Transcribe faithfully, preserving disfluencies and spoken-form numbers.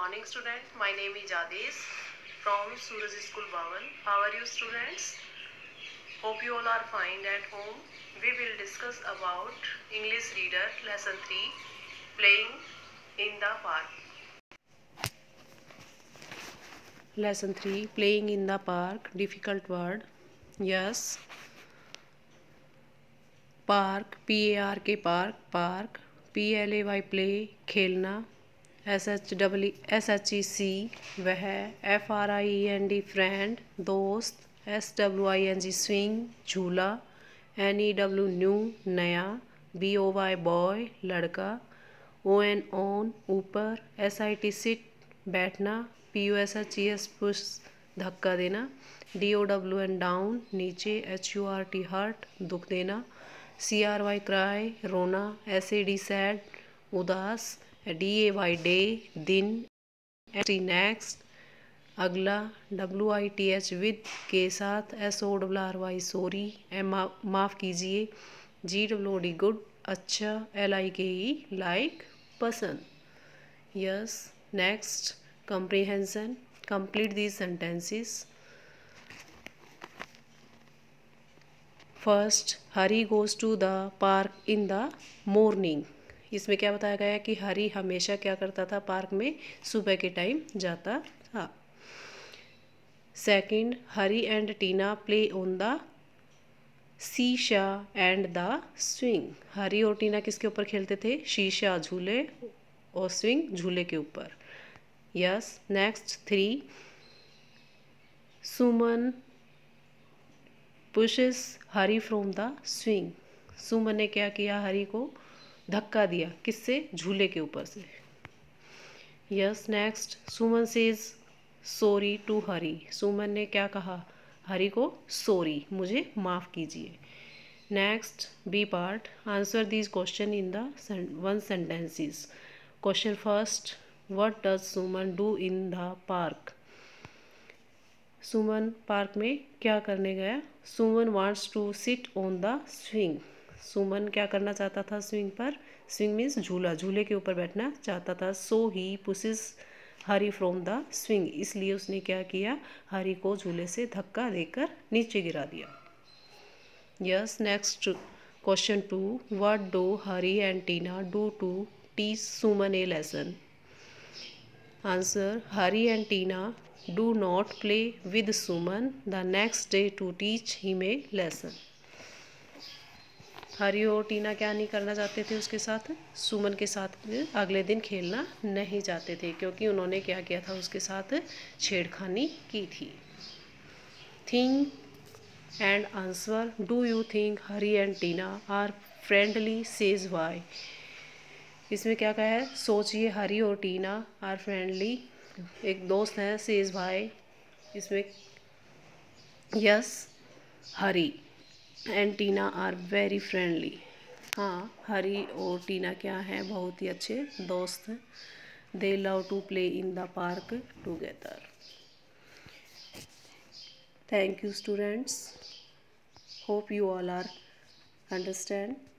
morning student. My name is Adesh from Suraj School Bhawan. How are you students? Hope you all are fine at home. We will discuss about English reader lesson three, playing in the park. Lesson three, playing in the park. Difficult word. Yes. Park, P A R K park, park. P L A Y play, खेलना. S H W S H E C वह. F R I E N D friend, दोस्त. S W I N G swing, झूला. N E W new, नया. B O Y boy, लड़का. O N on, ऊपर. S I T sit, बैठना. P U S H E S push, धक्का देना. D O W N down, नीचे. H U R T hurt, दुख देना. C R Y cry, रोना. S A D sad, उदास. D A Y day, दिन. S T next, अगला. W I T H with, के साथ. S O W R Y sorry, माफ़ कीजिए. जी डब्ल्यू डी गुड, अच्छा. L I K E like, पसंद. Yes. Next, comprehension. Complete these sentences. First, Hari goes to the park in the morning. इसमें क्या बताया गया है कि हरी हमेशा क्या करता था, पार्क में सुबह के टाइम जाता था. Second, Hari and Tina play on the seesaw and the swing. Hari और टीना किसके ऊपर खेलते थे? शीशा, झूले, और स्विंग, झूले के ऊपर. Yes. Next, three, Suman pushes Hari from the swing. Suman ने क्या किया? हरी को धक्का दिया. किससे? झूले के ऊपर से. Yes. Next, Suman says sorry to Hari. Suman ने क्या कहा? हरी को सॉरी, मुझे माफ़ कीजिए. Next, B part. Answer these question in the one sentences. Question first, what does Suman do in the park. Suman park में क्या करने गया? Suman wants to sit on the swing. Suman क्या करना चाहता था? स्विंग पर. स्विंग मीन्स झूला, झूले के ऊपर बैठना चाहता था. So he pushes Hari from the swing. इसलिए उसने क्या किया? हरी को झूले से धक्का देकर नीचे गिरा दिया. Yes. Next, question two, what do Hari and Tina do to teach Suman a lesson. Answer, Hari and Tina do not play with Suman the next day to teach him a lesson. Hari और टीना क्या नहीं करना चाहते थे उसके साथ? सुमन के साथ अगले दिन खेलना नहीं चाहते थे, क्योंकि उन्होंने क्या किया था? उसके साथ छेड़खानी की थी. Think and answer. Do you think Hari and Tina are friendly? Says why. इसमें क्या कहा है? सोचिए, हरी और टीना आर फ्रेंडली, एक दोस्त है. सेज भाई. इसमें yes, Hari and Tina are very friendly. हाँ, हरी और टीना क्या हैं? बहुत ही अच्छे दोस्त हैं. They love to play in the park together. Thank you students. Hope you all are understand.